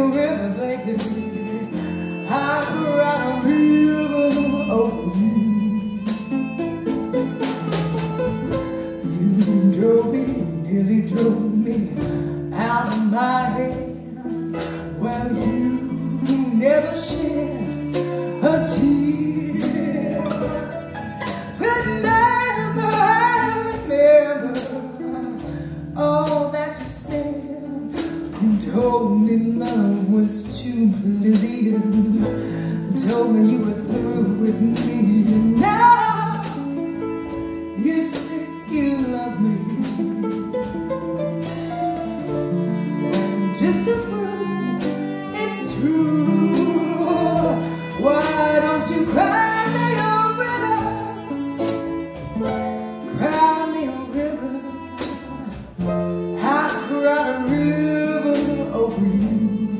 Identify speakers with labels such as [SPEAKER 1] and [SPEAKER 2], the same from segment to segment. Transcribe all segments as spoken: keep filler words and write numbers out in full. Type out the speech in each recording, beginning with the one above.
[SPEAKER 1] a river, baby. I cried a river over you. You drove me, nearly drove me out of my head. Well, you never shed a tear. Remember, I remember all that you said. You told me love was too plebeian. Told me you were through with me. And now you say you love me. And just to prove it's true, why don't you cry me a river? Cry me a river. I cried a river over you.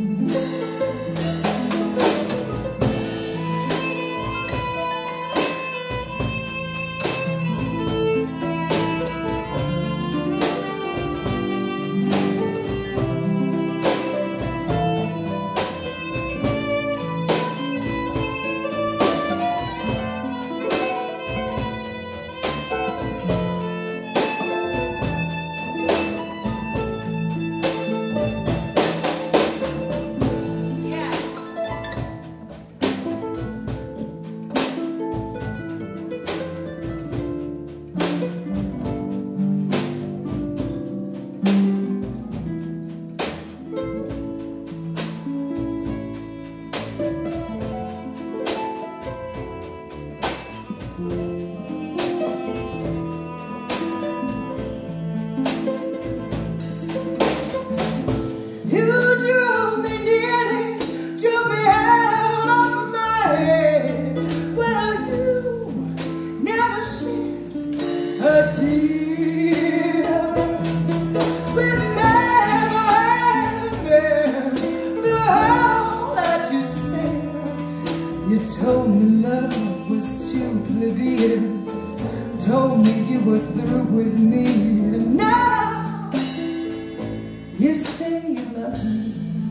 [SPEAKER 1] You told me love was too plebeian. Told me you were through with me. And now you say you love me.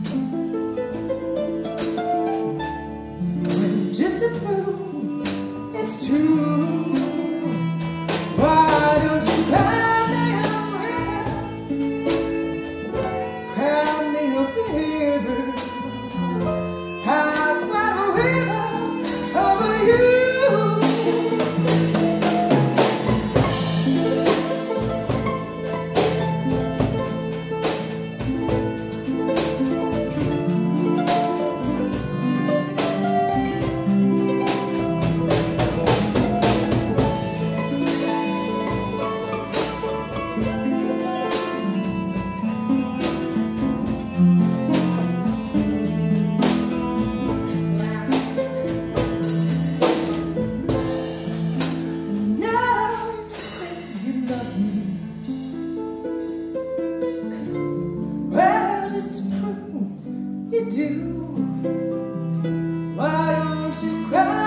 [SPEAKER 1] Well, just to prove it's true, why don't you cry me a river? Cry me a river. I cried a river over you. You do. Why don't you cry?